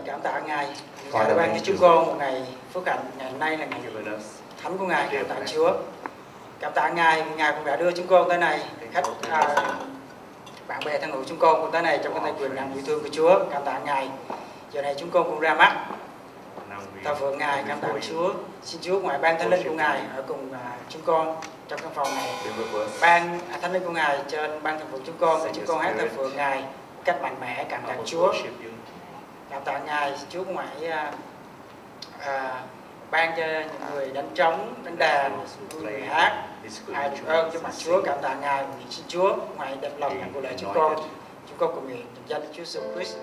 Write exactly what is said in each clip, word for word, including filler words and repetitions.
cảm tạ Ngài. Ngài đã ban cho chúng con một ngày phước hạnh. Ngày hôm nay là ngày thánh của Ngài. Cảm tạ Chúa. Cảm tạ Ngài vì Ngài cũng đã đưa chúng con tới này. Khách à, bạn bè thân hữu chúng con cũng tới này trong cái tay quyền năng yêu thương của Chúa. Cảm tạ Ngài. Giờ này chúng con cũng ra mắt thờ phượng Ngài. Cảm tạ Chúa. Xin Chúa ngoài ban thánh linh của Ngài ở cùng à, chúng con trong căn phòng này. Ban à, thánh linh của Ngài trên ban thờ phượng chúng con để chúng con hát thờ phượng Ngài cách mạnh mẽ. Cảm tạ Chúa. Cảm tạ Ngài. Chúa cũng phải à, à, ban cho những người đánh trống, đánh đàn, người hát. Ai được ơn cho mặt Chúa. Cảm tạ Ngài. Xin Chúa ngoài đẹp lòng của lễ chúng con. Chúng con cùng nguyện danh Chúa Jesus Christ.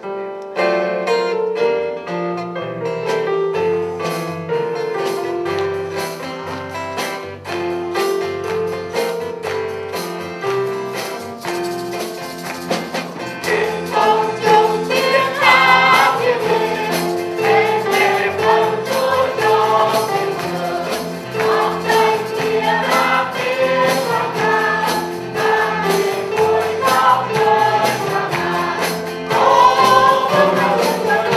Oh,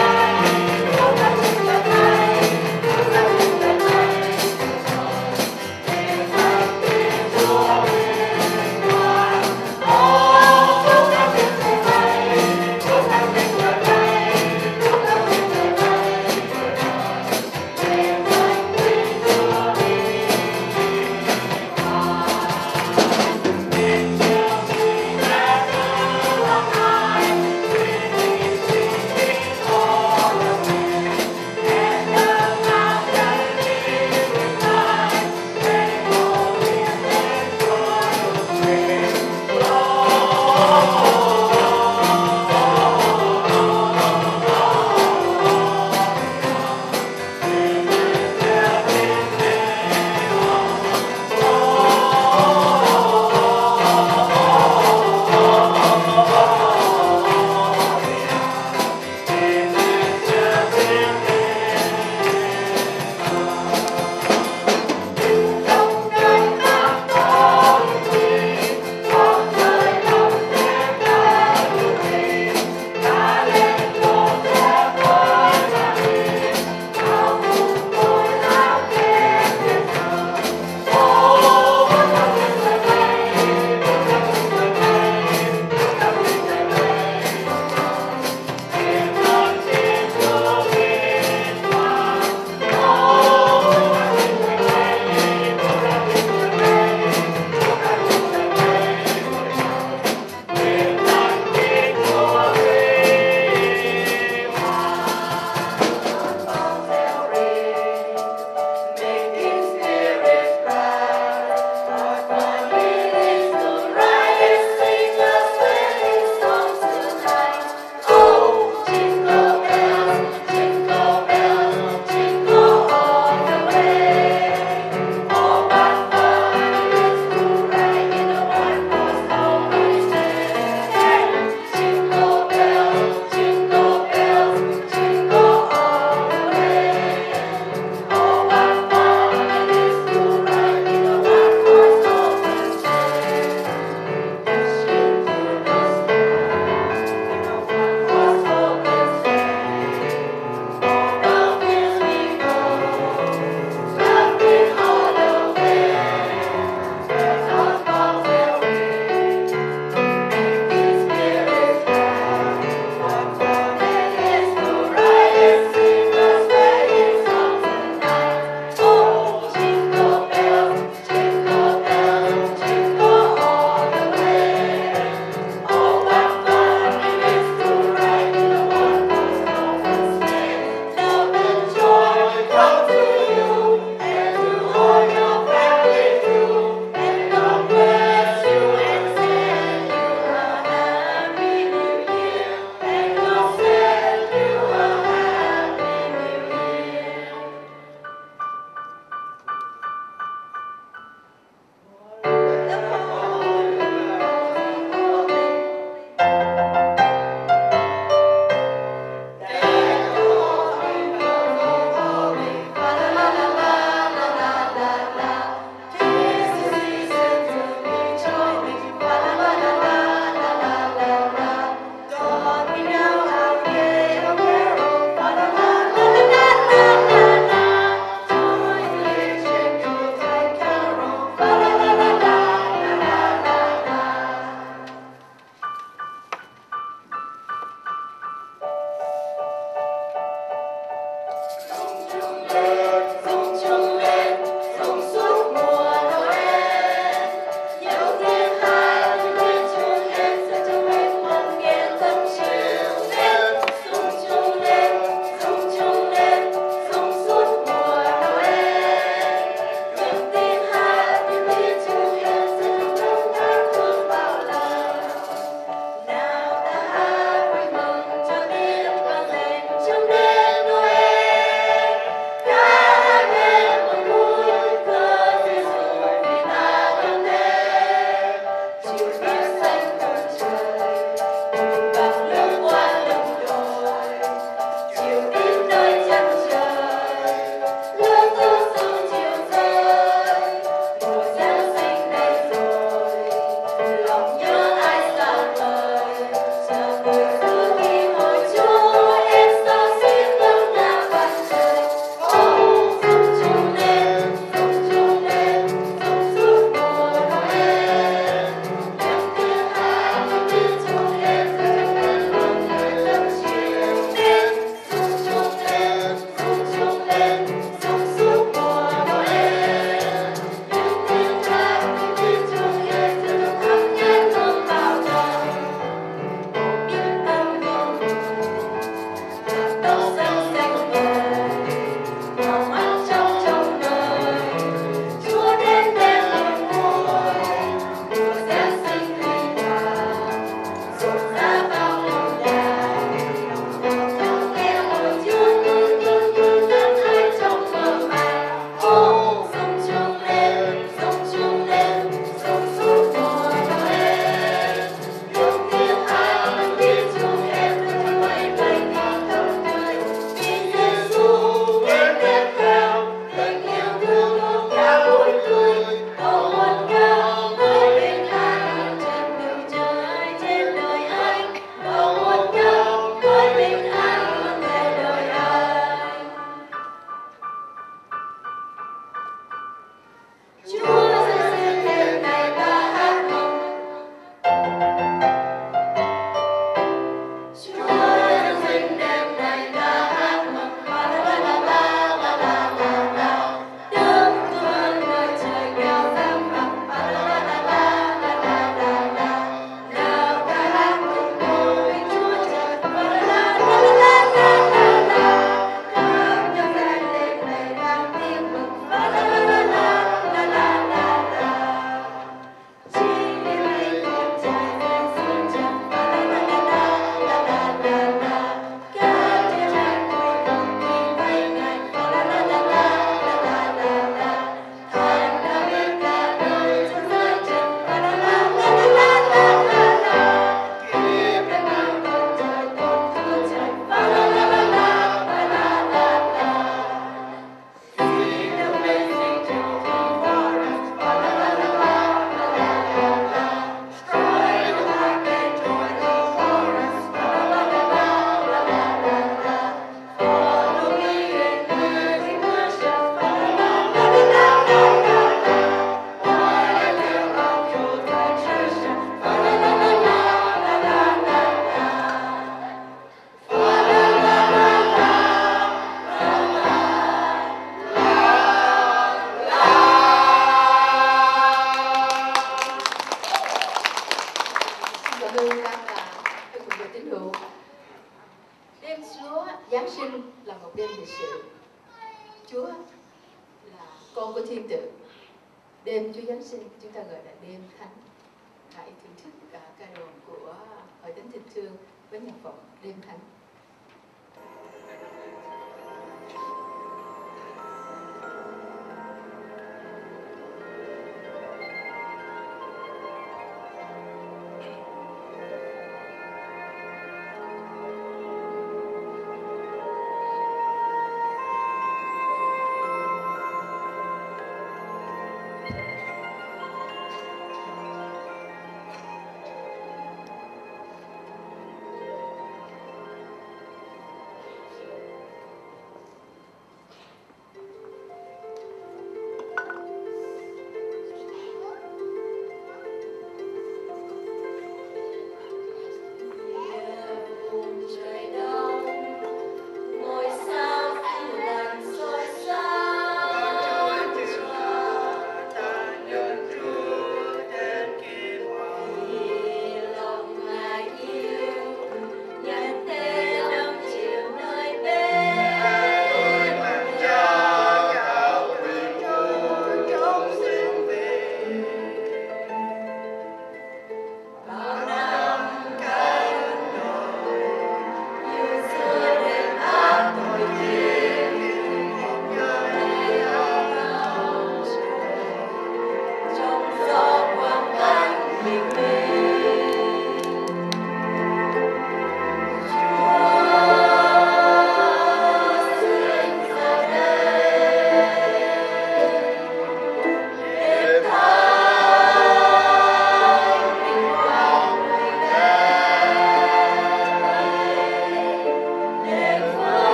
Thiên Tự. Đêm Chúa Giáng sinh chúng ta gọi là đêm thánh. Hãy thưởng thức cả ca đoàn của Hội Thánh Tình Thương với nhạc phẩm Đêm Thánh.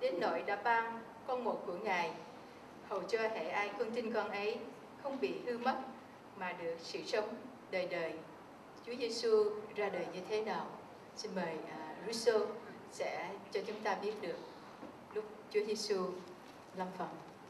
đến nỗi đã ban con một của Ngài, hầu cho hễ ai con tin con ấy không bị hư mất mà được sự sống đời đời. Chúa Giêsu ra đời như thế nào? Xin mời uh, Russo sẽ cho chúng ta biết được lúc Chúa Giêsu lâm phần.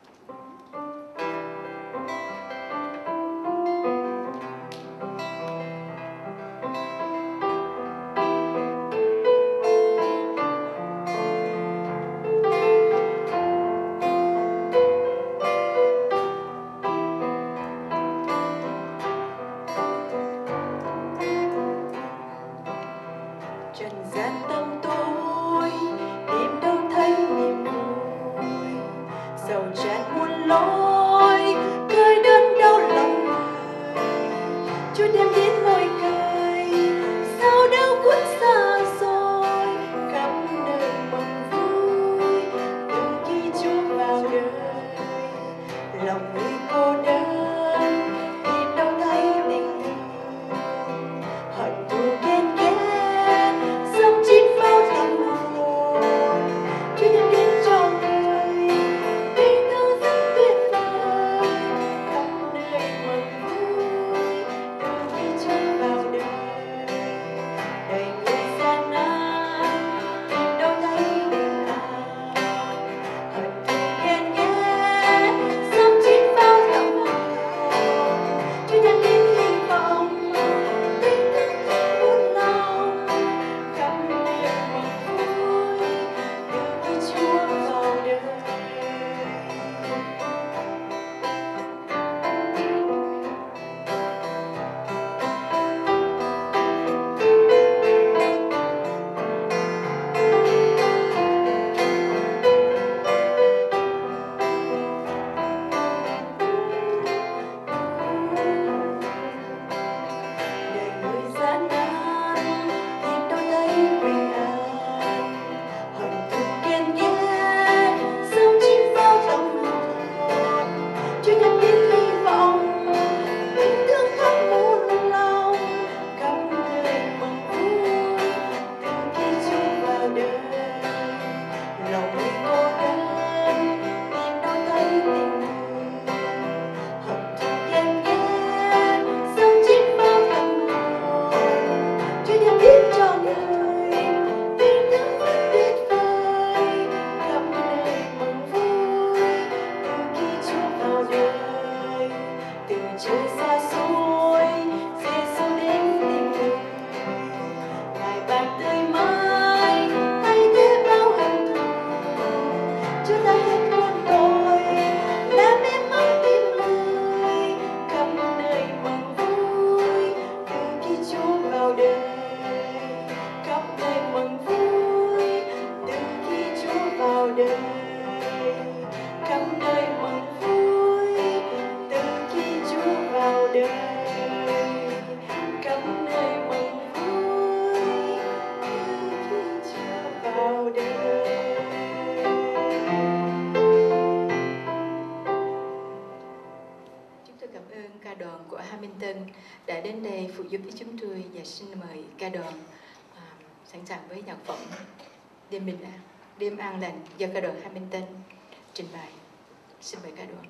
Đã đến đây phụ giúp với chúng tôi và xin mời ca đoàn à, sẵn sàng với nhạc phẩm Đêm Bình An, Đêm An Lành do ca đoàn Hamilton trình bày. Xin mời ca đoàn.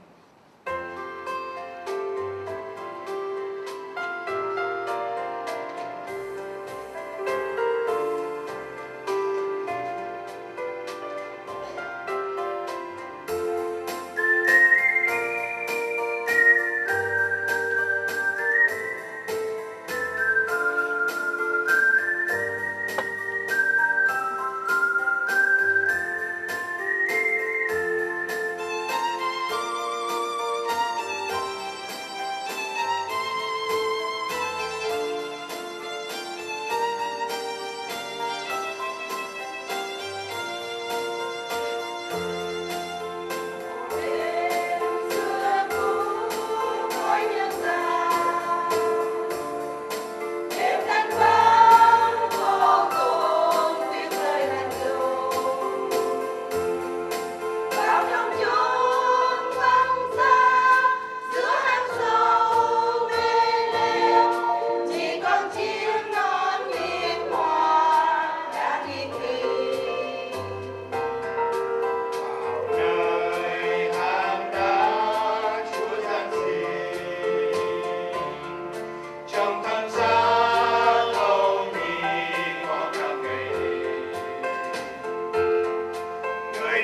Hãy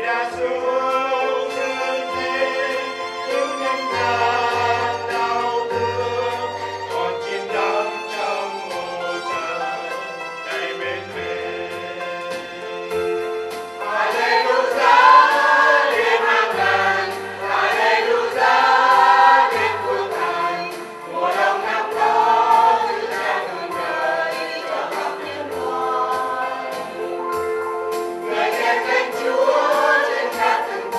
đã xuống nhân thế cứu nhân gian đau thương, còn chiến thắng trong mồ trần đầy bên mình. Hallelujah, Đêm an lành, Hallelujah, Đêm phương thành, mùa đông năm đó giữ cha thương đời cho khắp nhân loại. Người xem kênh Chúa trên các từng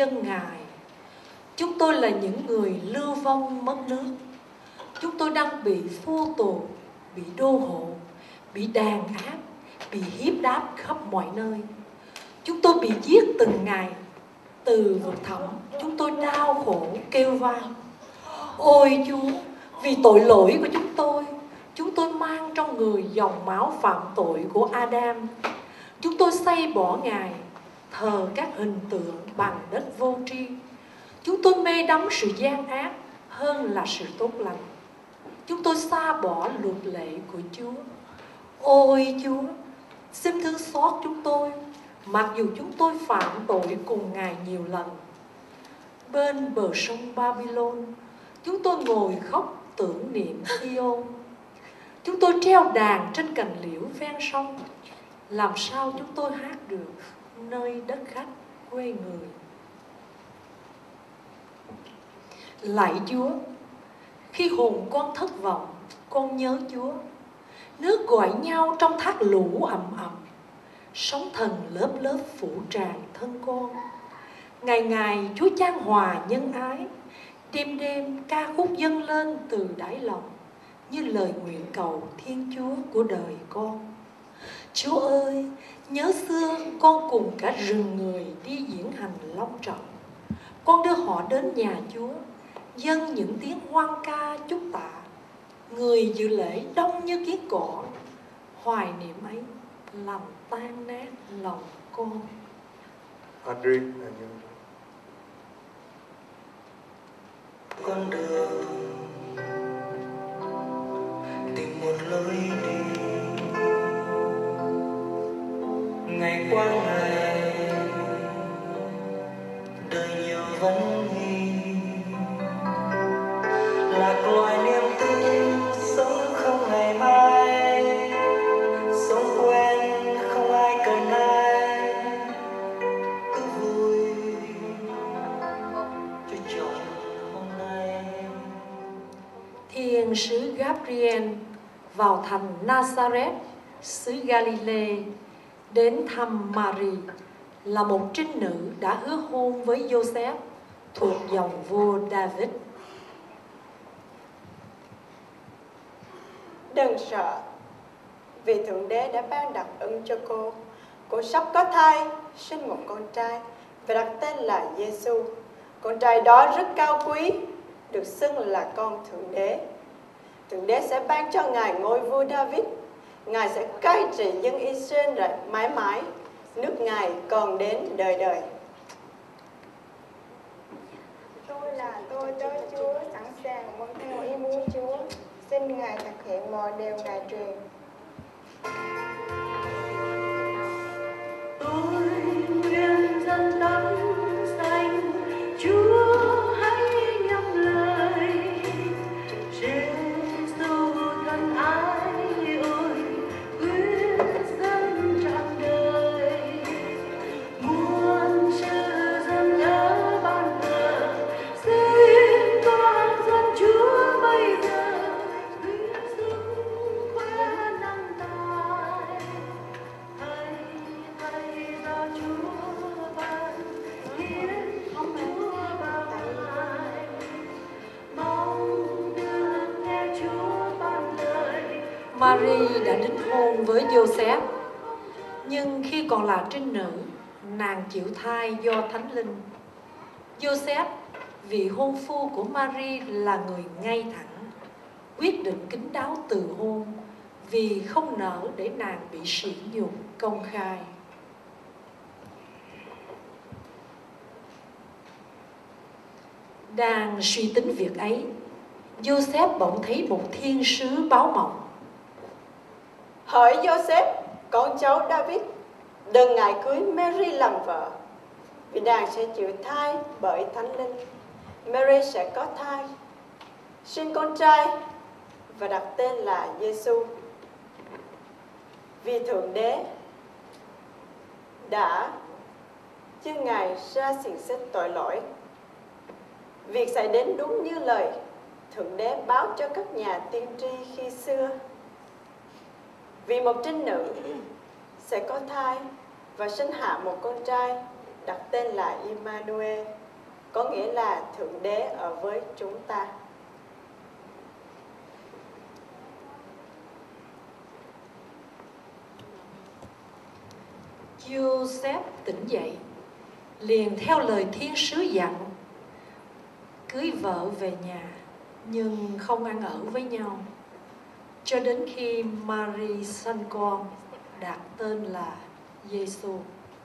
dân Ngài. Chúng tôi là những người lưu vong mất nước. Chúng tôi đang bị thua tù, bị đô hộ, bị đàn áp, bị hiếp đáp khắp mọi nơi. Chúng tôi bị giết từng ngày. Từ vực thẳm, chúng tôi đau khổ kêu van: ôi Chúa, vì tội lỗi của chúng tôi, chúng tôi mang trong người dòng máu phạm tội của Adam. Chúng tôi xây bỏ Ngài, thờ các hình tượng bằng đất vô tri. Chúng tôi mê đắm sự gian ác hơn là sự tốt lành. Chúng tôi xa bỏ luật lệ của Chúa. Ôi Chúa, xin thương xót chúng tôi, mặc dù chúng tôi phạm tội cùng Ngài nhiều lần. Bên bờ sông Babylon, chúng tôi ngồi khóc tưởng niệm Sion. Chúng tôi treo đàn trên cành liễu ven sông. Làm sao chúng tôi hát được nơi đất khách quê người? Lạy Chúa, khi hồn con thất vọng, con nhớ Chúa. Nước gọi nhau trong thác lũ ầm ầm, sóng thần lớp lớp phủ tràn thân con. Ngày ngày Chúa chan hòa nhân ái, đêm đêm ca khúc dâng lên từ đáy lòng, như lời nguyện cầu Thiên Chúa của đời con. Chúa ơi, nhớ xưa con cùng cả rừng người đi diễn hành long trọng. Con đưa họ đến nhà Chúa, dâng những tiếng hoan ca chúc tạ. Người dự lễ đông như kiến cỏ, hoài niệm ấy làm tan nát lòng con. Audrey, con đường tìm một lối đi, ngày qua ngày đời nhiều vấn nghi, lạc loài niềm tin sống không ngày mai, sống quen không ai cần ai, cứ vui cho chọn hôm nay. Thiên sứ Gabriel vào thành Nazareth, xứ Galilee, đến thăm Mary, là một trinh nữ đã hứa hôn với Joseph thuộc dòng vua David. Đừng sợ, vì Thượng Đế đã ban đặc ân cho cô. Cô sắp có thai, sinh một con trai và đặt tên là Giêsu. Con trai đó rất cao quý, được xưng là con Thượng Đế. Thượng Đế sẽ ban cho Ngài ngôi vua David. Ngài sẽ cai trị dân Israel mãi mãi. Nước Ngài còn đến đời đời. Tôi là tôi tới Chúa, sẵn sàng vâng theo ý muốn Chúa. Xin Ngài thực hiện mọi điều Ngài truyền. Tôi nguyện dâng đắm danh Chúa, hãy nhắc lời Giêsu thân ái ơi, quyết dân trọn đời. Muôn sự dâng nhớ ban giờ, xin con dân Chúa bây giờ quyết sức khỏe năng tài. Thầy thầy do Chúa ban hiến Chúa bao ngày, mong được nghe Chúa ban lời. Mary đã đính hôn với Joseph, nhưng khi còn là trinh nữ, nàng chịu thai do Thánh Linh. Joseph, vị hôn phu của Mary, là người ngay thẳng, quyết định kín đáo từ hôn vì không nỡ để nàng bị sỉ nhục công khai. Đang suy tính việc ấy, Joseph bỗng thấy một thiên sứ báo mộng. Hỡi Joseph, con cháu David, đừng ngại cưới Mary làm vợ, vì nàng sẽ chịu thai bởi Thánh Linh. Mary sẽ có thai, sinh con trai và đặt tên là Giêsu, vì Thượng Đế đã cho Ngài ra xiềng xích tội lỗi. Việc xảy đến đúng như lời Thượng Đế báo cho các nhà tiên tri khi xưa. Vì một trinh nữ sẽ có thai và sinh hạ một con trai, đặt tên là Immanuel, có nghĩa là Thượng Đế ở với chúng ta. Joseph tỉnh dậy, liền theo lời thiên sứ dặn, cưới vợ về nhà, nhưng không ăn ở với nhau, cho đến khi Mary sanh con, đặt tên là Giêsu.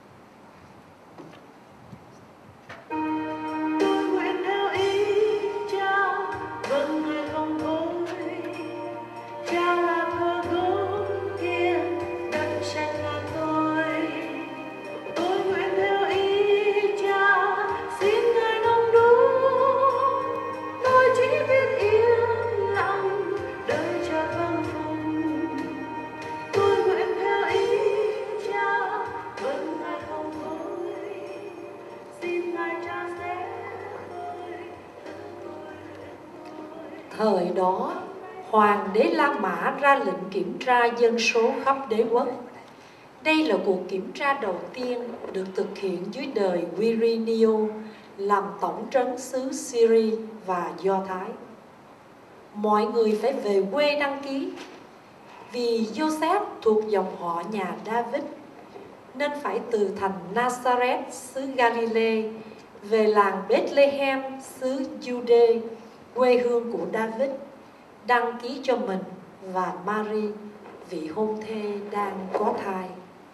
Tôi nguyện theo ý Cha, vâng người không thôi. Cha là cơ gốc thiên, đất sanh là tôi. Tôi nguyện theo ý Cha, xin Ngài nông đúng. Tôi chỉ biết yên lặng, đợi Cha vâng phục. Tôi nguyện theo ý Cha, vâng Ngài không thôi. Xin Ngài Cha sẽ tôi, tôi, tôi. Thời đó, Hoàng đế La Mã ra lệnh kiểm tra dân số khắp đế quốc. Đây là cuộc kiểm tra đầu tiên được thực hiện dưới đời Quirinius làm tổng trấn xứ Syria và Do Thái. Mọi người phải về quê đăng ký. Vì Joseph thuộc dòng họ nhà David, nên phải từ thành Nazareth xứ Galilee về làng Bethlehem xứ Jude, quê hương của David, đăng ký cho mình và Mary, vị hôn thê đang có thai.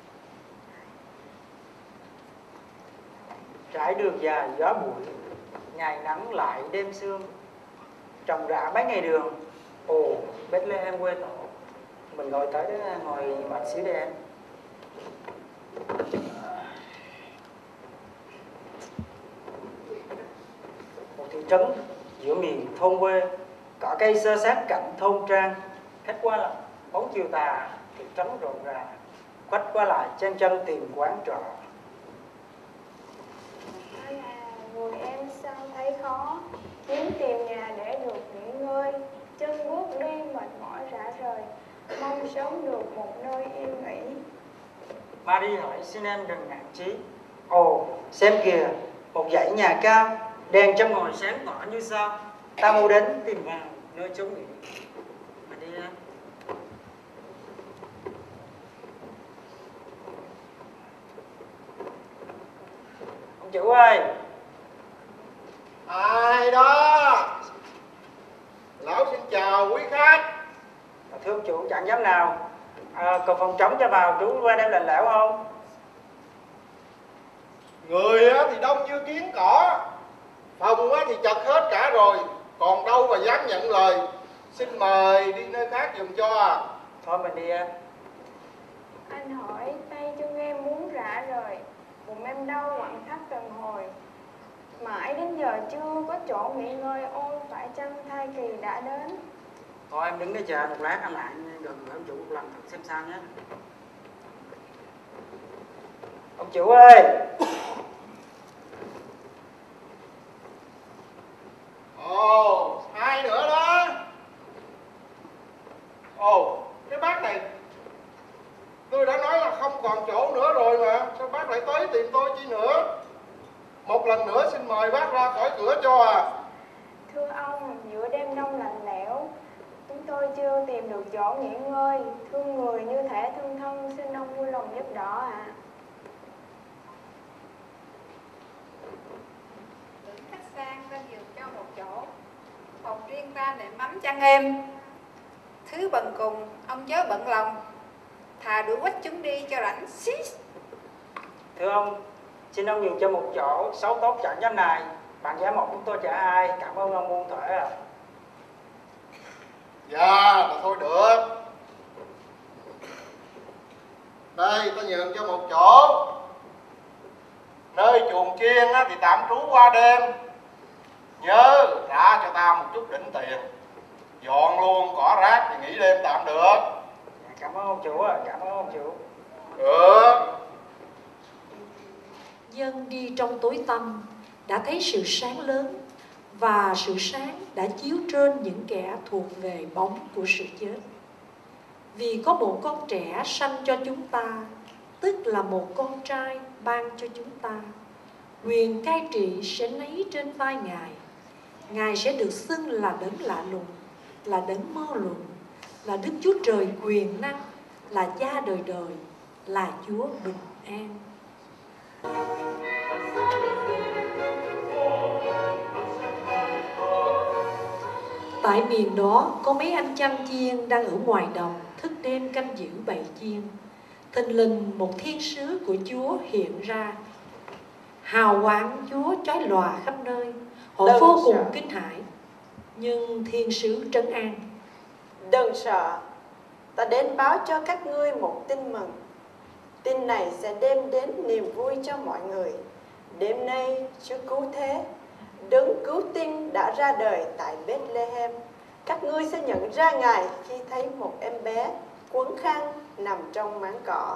Trải đường dài gió bụi, ngày nắng lại đêm sương, trồng rã mấy ngày đường. Ồ, Bethlehem quê tổ, mình ngồi tới đó, ngồi mặt xíu đi em. Một thị trấn giữa miền thôn quê, cỏ cây xơ sát cạnh thôn trang. Khách qua lại bóng chiều tà, thị trấn rộn ràng, khách qua lại chen chân tìm quán trọ. Anh à, người em sao thấy khó, muốn tìm nhà để được nghỉ ngơi, chân bước đi mệt mỏi rã rời, mong sớm được một nơi yên nghỉ. Marie hỏi xin em đừng nản chí. Ồ, xem kìa, một dãy nhà cao, đèn trong ngòi sáng tỏ như sao. Ta mau đến tìm vào nơi chốn nghỉ. Mà đi em. Ông chủ ơi. Ai đó? Lão xin chào quý khách. Thưa ông chủ, chẳng dám nào. À, còn phòng trống cho vào, chú qua đem lạnh lẽo không? Người thì đông như kiến cỏ, phòng thì chật hết cả rồi, còn đâu mà dám nhận lời. Xin mời đi nơi khác giùm cho. Thôi mình đi em. Anh hỏi tay chân em muốn rã rời, bụng em đau quặn thắt từng hồi, mãi đến giờ chưa có chỗ nghỉ ngơi. Ôi phải chăng thai kỳ đã đến? Thôi em đứng đây chờ một lát, anh lại gần người ông chủ một lần thử xem sao nhé. Ông chủ ơi. Ồ, ai nữa đó? Ồ, cái bác này, tôi đã nói là không còn chỗ nữa rồi mà, sao bác lại tới tìm tôi chi nữa? Một lần nữa xin mời bác ra khỏi cửa cho à. Thưa ông, giữa đêm đông lạnh lẽo, chúng tôi chưa tìm được chỗ nghỉ ngơi. Thương người như thể thương thân, xin ông vui lòng giúp đỡ ạ. À. Tưởng khách sang ta giường cho một chỗ, phòng riêng ta để mắm chăn em. Thứ bần cùng, ông chớ bận lòng, thà đuổi quách chúng đi cho rảnh xí. Thưa ông, xin ông nhường cho một chỗ, xấu tốt chẳng dám này. Bạn giá một chúng tôi chả ai, cảm ơn ông muôn thuở à. Dạ, thôi được. Đây, tôi nhường cho một chỗ. Nơi chuồng chiên thì tạm trú qua đêm. Nhớ trả cho ta một chút đỉnh tiền. Dọn luôn cỏ rác thì nghỉ đêm tạm được. Cảm ơn ông chủ ạ, cảm ơn ông chủ. Được. Dân đi trong tối tăm đã thấy sự sáng lớn, và sự sáng đã chiếu trên những kẻ thuộc về bóng của sự chết. Vì có một con trẻ sanh cho chúng ta, tức là một con trai ban cho chúng ta, Quyền cai trị sẽ nấy trên vai Ngài. Ngài sẽ được xưng là đấng lạ lùng, là đấng mơ luận, là Đức Chúa Trời quyền năng, là Cha đời đời, là Chúa bình an. Tại miền đó có mấy anh chăn chiên đang ở ngoài đồng thức đêm canh giữ bầy chiên. Thình lình một thiên sứ của Chúa hiện ra. Hào quang Chúa chói lòa khắp nơi. Họ Đừng vô cùng sợ. kinh hãi. Nhưng thiên sứ trấn an. Đừng sợ, ta đến báo cho các ngươi một tin mừng. Tin này sẽ đem đến niềm vui cho mọi người. Đêm nay Chúa cứu thế, đấng cứu tinh đã ra đời tại Bethlehem. Các ngươi sẽ nhận ra Ngài khi thấy một em bé quấn khăn nằm trong máng cỏ.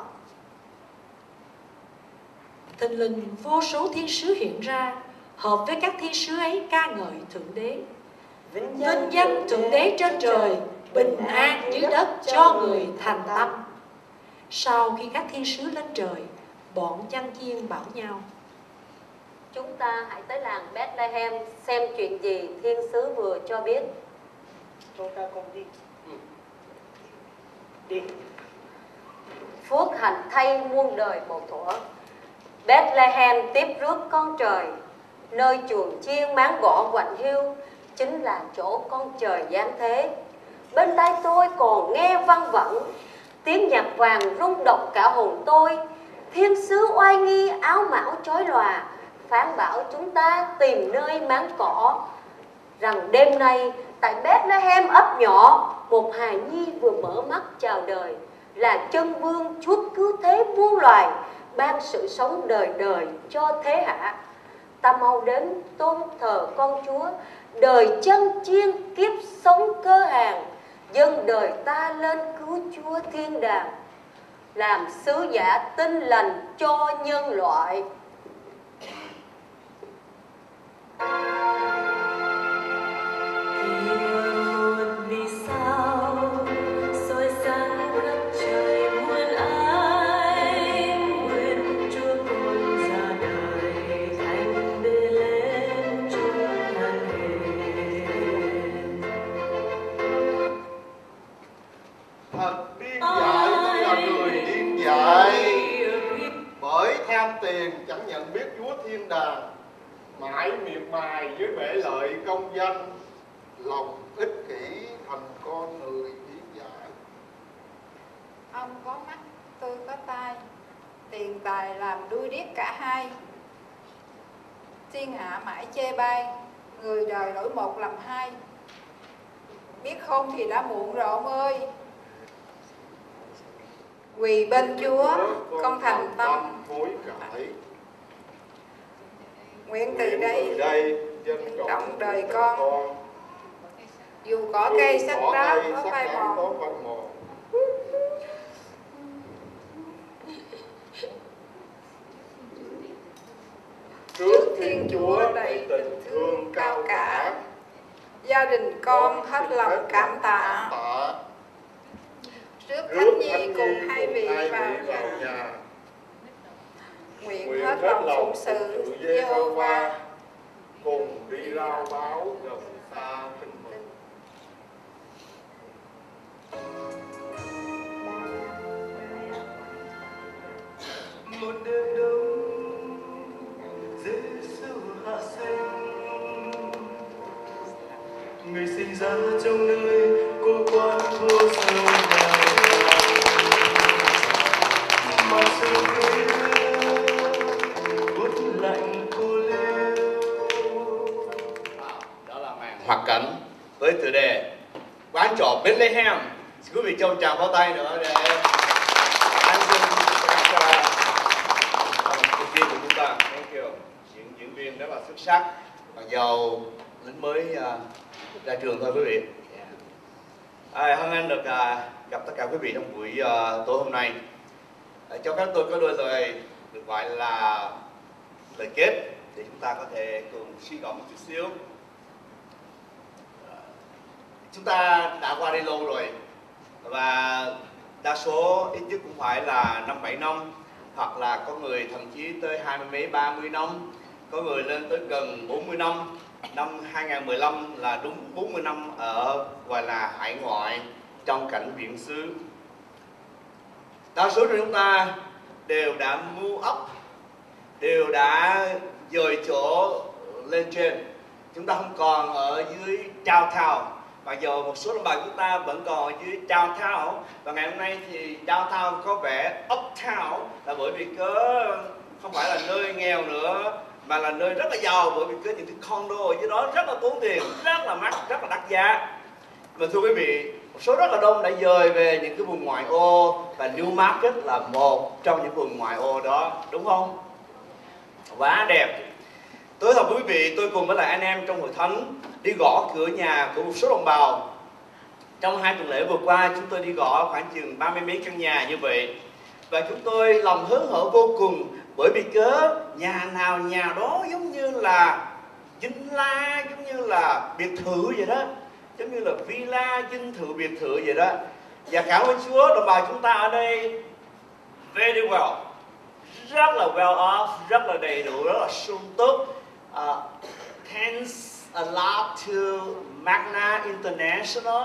Thình lình vô số thiên sứ hiện ra, hợp với các thiên sứ ấy ca ngợi Thượng Đế. Vinh Vinh danh Thượng Đế trên trời, bình an dưới đất cho người thành tâm. Sau khi các thiên sứ lên trời, bọn chăn chiên bảo nhau. Chúng ta hãy tới làng Bethlehem xem chuyện gì thiên sứ vừa cho biết. Chúng ta cùng đi. Ừ. Đi. Phước hạnh thay muôn đời một thuở. Bethlehem tiếp rước con trời, nơi chuồng chiên máng gõ quạnh hiu, chính là chỗ con trời giáng thế. Bên tai tôi còn nghe văng vẳng tiếng nhạc vàng rung động cả hồn tôi. Thiên sứ oai nghi áo mão chói lòa, phán bảo chúng ta tìm nơi máng cỏ, rằng đêm nay tại Bethlehem ấp nhỏ, một hài nhi vừa mở mắt chào đời, là chân vương Chúa cứu thế muôn loài, ban sự sống đời đời cho thế hạ. Ta mau đến tôn thờ con Chúa, đời chân chiên kiếp sống cơ hàng, dâng đời ta lên cứu Chúa thiên đàng, làm sứ giả tin lành cho nhân loại. Thật điên dại, thật là người điên dại. Bởi tham tiền chẳng nhận biết Chúa thiên đàng, mãi miệt mài với bể lợi công danh, lòng ích kỷ thành con người điên dại. Ông có mắt, tôi có tai, tiền tài làm đuôi điếc cả hai. Thiên hạ mãi chê bai, người đời đổi một làm hai. Biết không thì đã muộn rồi ông ơi. Quỳ bên Chúa, con thành tâm hối cải. Nguyện từ đây, đây nhân trọng đời con, dù cỏ cây sắc đá có phai mòn. Trước Thiên Chúa đầy tình thương cao cả, gia đình con hết lòng cảm tạ. Rước Thánh Nhi cùng hai vị vào nhà, nguyện hết lòng phụng sự Giê-hô-va, cùng đi rao báo gần xa tin mừng. Một đêm đông, Giê-xu hạ sinh, người sinh ra trong nơi cô quan vô sâu nghèo. Mà sương khuya buốt lạnh cô liêu. Đó là màn hoạt cảnh với tựa đề Quán trọ Bethlehem. Xin quý vị cho một tràng pháo tay nữa để an xin các thực viên của chúng ta. Thank you. Những diễn viên rất là xuất sắc, mặc dầu lính mới uh, ra trường thôi quý vị. Yeah. À, hân hạnh được uh, gặp tất cả quý vị trong buổi uh, tối hôm nay. À, cho phép tôi có đôi lời được gọi là lời kết để chúng ta có thể cùng suy ngẫm một chút xíu. À, chúng ta đã qua đây lâu rồi và đa số ít nhất cũng phải là năm bảy năm, hoặc là có người thậm chí tới hai mươi mấy ba mươi năm có người lên tới gần bốn mươi năm. Năm hai nghìn không trăm mười lăm là đúng bốn mươi năm ở gọi là hải ngoại trong cảnh viễn xứ. Đa số của chúng ta đều đã move up, đều đã dời chỗ lên trên. Chúng ta không còn ở dưới downtown. Mặc dù một số đồng bào chúng ta vẫn còn ở dưới downtown. Và ngày hôm nay thì downtown có vẻ uptown là bởi vì cớ không phải là nơi nghèo nữa, mà là nơi rất là giàu, bởi vì có những cái condo ở dưới đó rất là tốn tiền, rất là mắc, rất là đắt giá. Mà thưa quý vị, một số rất là đông đã dời về những cái vùng ngoại ô, và Newmarket là một trong những vùng ngoại ô đó, đúng không? Quá đẹp. Tôi thật quý vị, tôi cùng với lại anh em trong hội thánh đi gõ cửa nhà của một số đồng bào. Trong hai tuần lễ vừa qua, chúng tôi đi gõ khoảng chừng ba mươi mấy căn nhà như vậy. Và chúng tôi lòng hớn hở vô cùng, bởi vì cớ nhà nào nhà đó giống như là vinh la, giống như là biệt thự vậy đó, giống như là villa, dinh thự, biệt thự vậy đó. Và cảm ơn Chúa, đồng bào chúng ta ở đây very well, rất là well off, rất là đầy đủ, rất là sung túc. Uh, thanks a lot to Magna International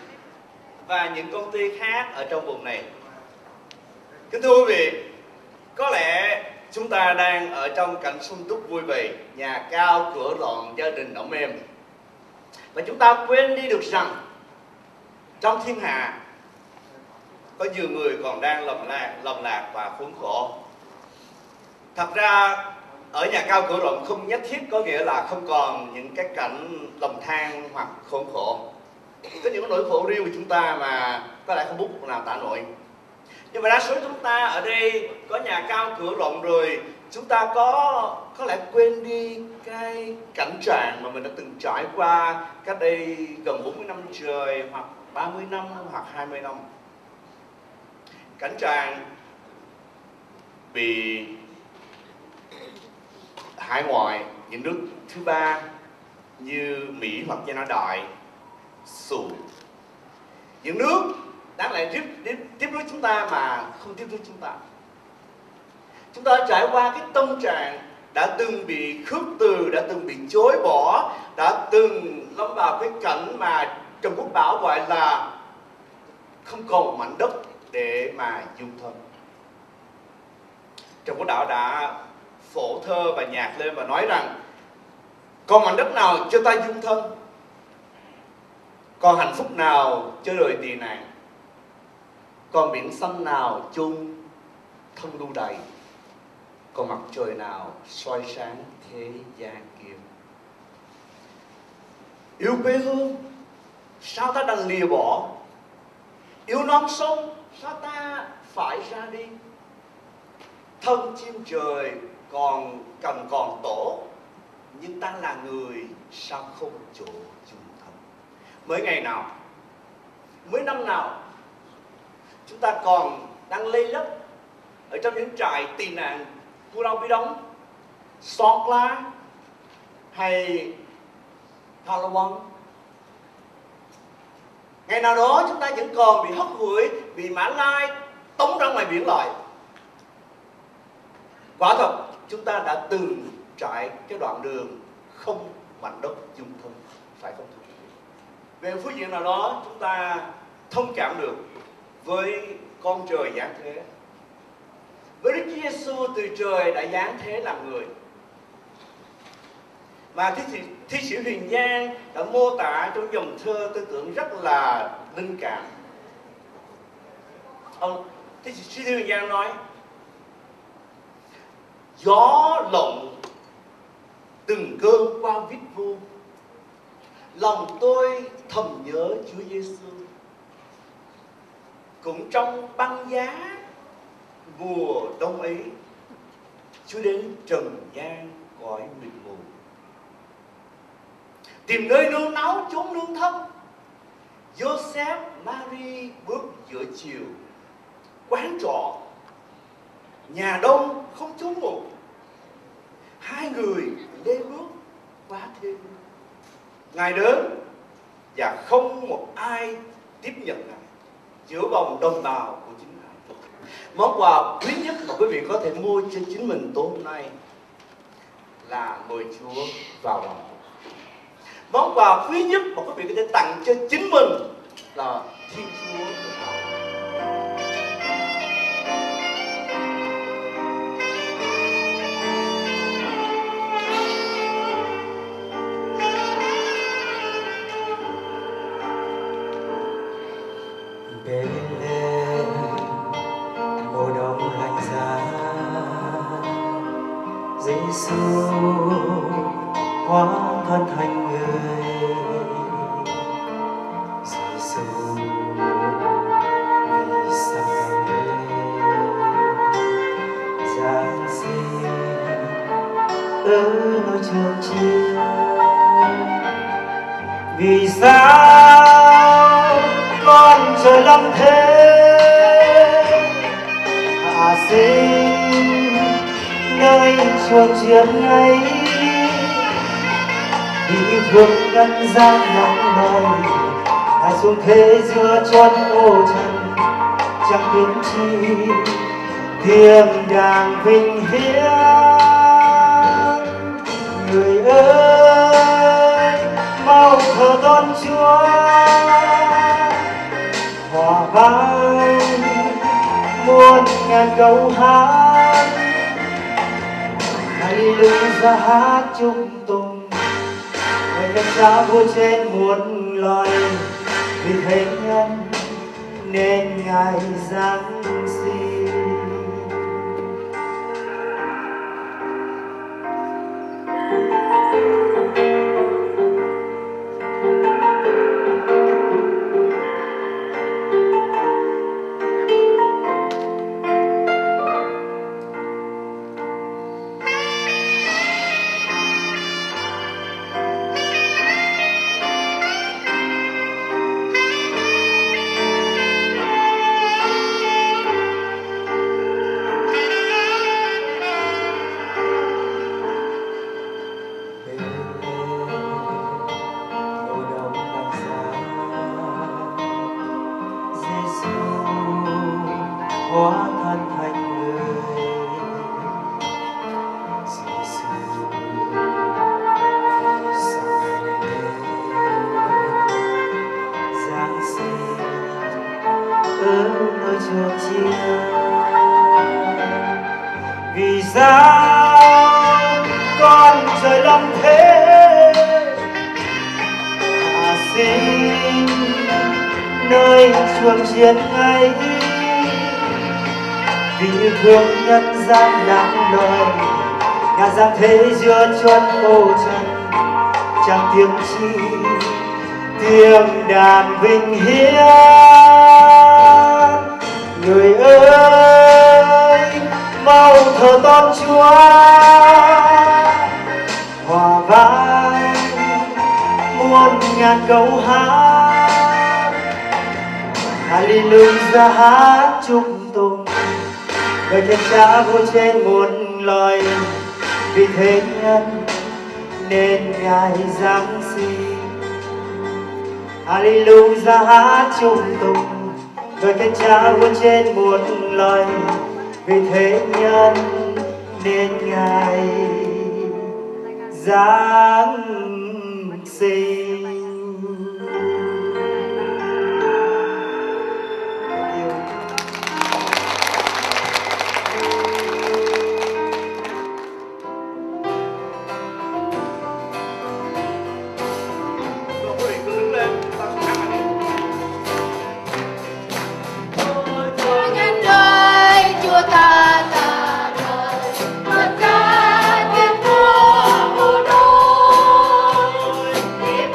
và những công ty khác ở trong vùng này. Kính thưa quý vị, có lẽ chúng ta đang ở trong cảnh sung túc vui vẻ, nhà cao cửa rộng, gia đình ấm êm. Và chúng ta quên đi được rằng trong thiên hạ có nhiều người còn đang lầm lạc, lầm lạc và khốn khổ. Thật ra ở nhà cao cửa rộng không nhất thiết có nghĩa là không còn những cái cảnh lầm than hoặc khốn khổ. Có những nỗi khổ riêng của chúng ta mà có lẽ không bút nào tả nổi. Nhưng mà đa số chúng ta ở đây có nhà cao cửa rộng rồi, chúng ta có có lẽ quên đi cái cảnh trạng mà mình đã từng trải qua cách đây gần bốn mươi năm trời, hoặc ba mươi năm, hoặc hai mươi năm. Cảnh trạng bị hải ngoại, những nước thứ ba như Mỹ hoặc Gia Đại xù. Những nước đáng lẽ tiếp, tiếp, tiếp nối chúng ta mà không tiếp nối chúng ta. Chúng ta đã trải qua cái tâm trạng đã từng bị khước từ, đã từng bị chối bỏ, đã từng lâm vào cái cảnh mà Trần Quốc Bảo gọi là không còn mảnh đất để mà dung thân. Trần Quốc Bảo đã phổ thơ và nhạc lên và nói rằng còn mảnh đất nào cho ta dung thân, còn hạnh phúc nào cho đời tỳ nạn, còn biển xanh nào chung thân lưu đầy, còn mặt trời nào soi sáng thế gian kia. Yêu quê hương sao ta đành lìa bỏ, yêu non sông sao ta phải ra đi. Thân chim trời còn cần còn tổ, nhưng ta là người sao không chỗ chung thân. Mới ngày nào, mới năm nào chúng ta còn đang lây lấp ở trong những trại tị nạn Pulau Pidong, Songkhla hay Palawan. Ngày nào đó chúng ta vẫn còn bị hất hủi, bị Mã Lai tống ra ngoài biển loại. Quả thật chúng ta đã từng trải cái đoạn đường không mảnh đất dung thân, phải không thưa quý vị? Về phương diện nào đó chúng ta thông cảm được với con trời giáng thế, với Đức Chúa Giêsu từ trời đã giáng thế làm người. Mà thi sĩ, thi sĩ Huyền Giang đã mô tả trong dòng thơ tư tưởng rất là linh cảm. Ông thi sĩ Huyền Giang nói: gió lộng từng cơn qua vít vu, lòng tôi thầm nhớ Chúa Giêsu. Cũng trong băng giá mùa đông ấy, Chúa đến trần gian cõi mịt mù, tìm nơi nương náu chốn nương thân. Joseph Mary bước giữa chiều, quán trọ nhà đông không chốn ngủ. Hai người lê bước quá thêm. Ngài đến và không một ai tiếp nhận Ngài giữa vòng đồng bào của chính Ngài. Món quà quý nhất mà quý vị có thể mua cho chính mình tối hôm nay là mời Chúa vào lòng. Món quà quý nhất mà quý vị có thể tặng cho chính mình là Thiên Chúa của họ. Bên lên mùa đông lạnh giá, Giêsu hóa thân thành người. Giêsu vì sao ngày Giáng sinh ở nơi trường chia. Vì sao con trời lâm thế hạ sinh nơi chuồng chiên ấy, vì thương nhân gian nắng lời Ngài xuống thế giữa chốn ô trần, chẳng tiếng chi thiêng đàng vinh hiến. Người ơi mau thờ tôn Chúa, hòa vang muôn ngàn câu hát. Hallelujah hát chúc tùng người con Cha vua trên muôn loài, vì thế nhân nên Ngài giáng sinh. Hóa thân thành người. Giêsu vì sao ngày Giáng sinh ở nơi trường chia. Vì sao con trời lâm thế hạ sinh nơi chuồng chiên ấy, vì yêu thương nhân gian nắng lời Ngài giáng thế giữa chốn ô trần, chẳng tiếng chi tiếng đàn vinh hiến. Người ơi mau thờ tôn Chúa, hòa vang muôn ngàn câu hát. Hallelujah hát chúc tùng người thiên Cha vua trên muôn loài, vì thế nhân nên Ngài giáng sinh. Hallelujah hát chúc tùng người thiên Cha vua trên muôn loài, vì thế nhân nên Ngài giáng sinh. Hãy subscribe cho kênh Ghiền Mì Gõ để không bỏ lỡ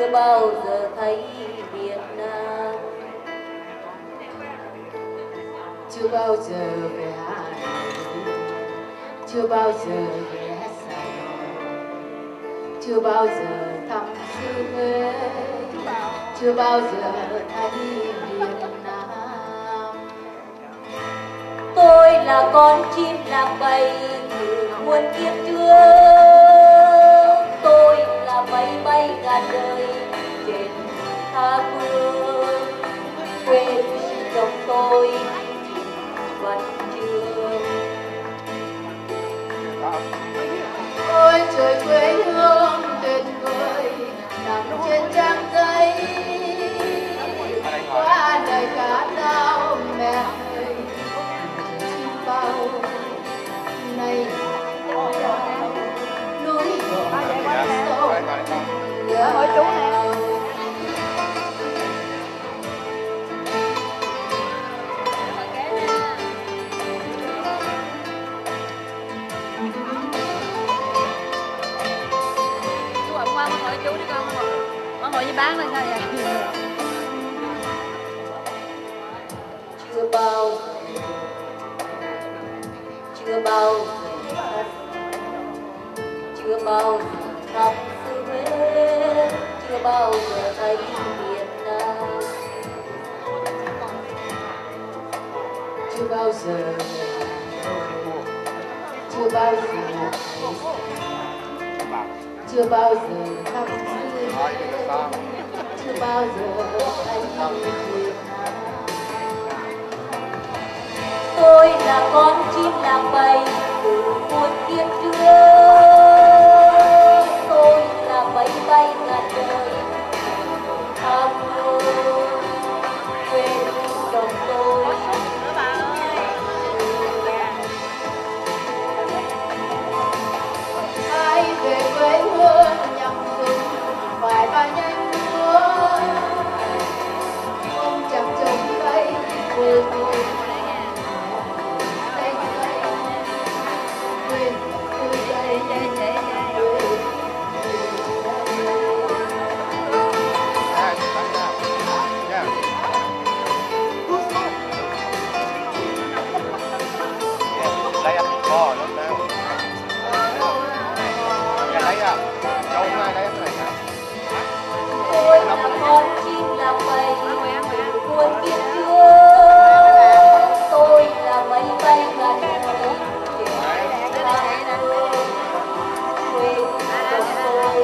chưa bao giờ thấy Việt Nam. Chưa bao giờ về Hà Nội, chưa bao giờ ghé Sài Gòn, chưa bao giờ thăm xứ Huế, chưa bao giờ thấy Việt Nam. Tôi là con chim lạc bay từ muôn kiếp trước, tôi là máy bay ngàn đời trên tha phương. Quên trong tôi vẫn chưa. Ôi trời quê hương tuyệt vời nằm trên trang giấy, qua đời cả đau mẹ ơi chim bao nay núi đồi sông hỏi chú nè. Chú đi con, con ngồi với bán lên sao vậy? Chưa bao giờ, chưa bao giờ, chưa bao giờ thăm xứ Huế, chưa bao giờ thấy Việt Nam. Chưa bao giờ, chưa bao giờ, chưa bao giờ thăm xứ Huế, chưa bao giờ thấy Việt Nam. Tôi là con chim lạc bay từ muôn kiếp trước, tôi là máy bay ngàn đời tha phương. Quên đồng tôi ai về quê hương nhằm dùng phải ba nhanh múa, không chẳng trông thấy quê tôi. Lấy anh bò lên nào. Nhà lấy à? Đâu ai lấy cái này hả? tôi là con chim lạc bay từ muôn kiếp trước, tôi là máy bay ngàn đời trên tha phương. Quê hương tôi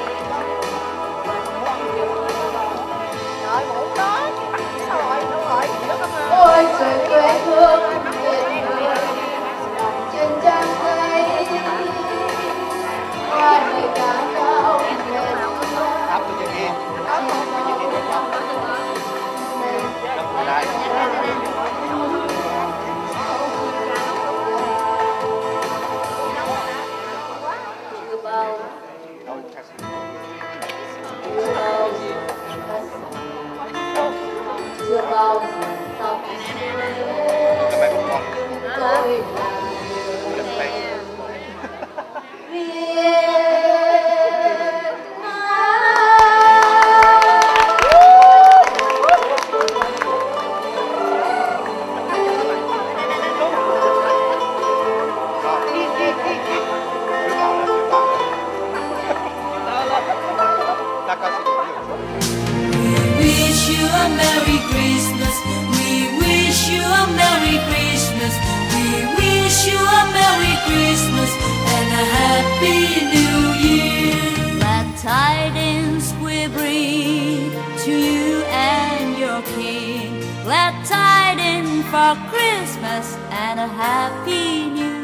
ôi trời quê hương tuyệt vời nằm trên trang giấy, qua đời cả đau mệt Áp tôi cho kia. Áp tôi cho kia. Đập người lại. chưa bao chưa bao giờ chưa bao giờ tóc tôi là Việt wish you a Merry Christmas. We wish you a Merry Christmas. We wish you a Merry Christmas and a Happy New Year. Glad tidings we bring to you and your King. Glad tidings for Christmas and a Happy New Year.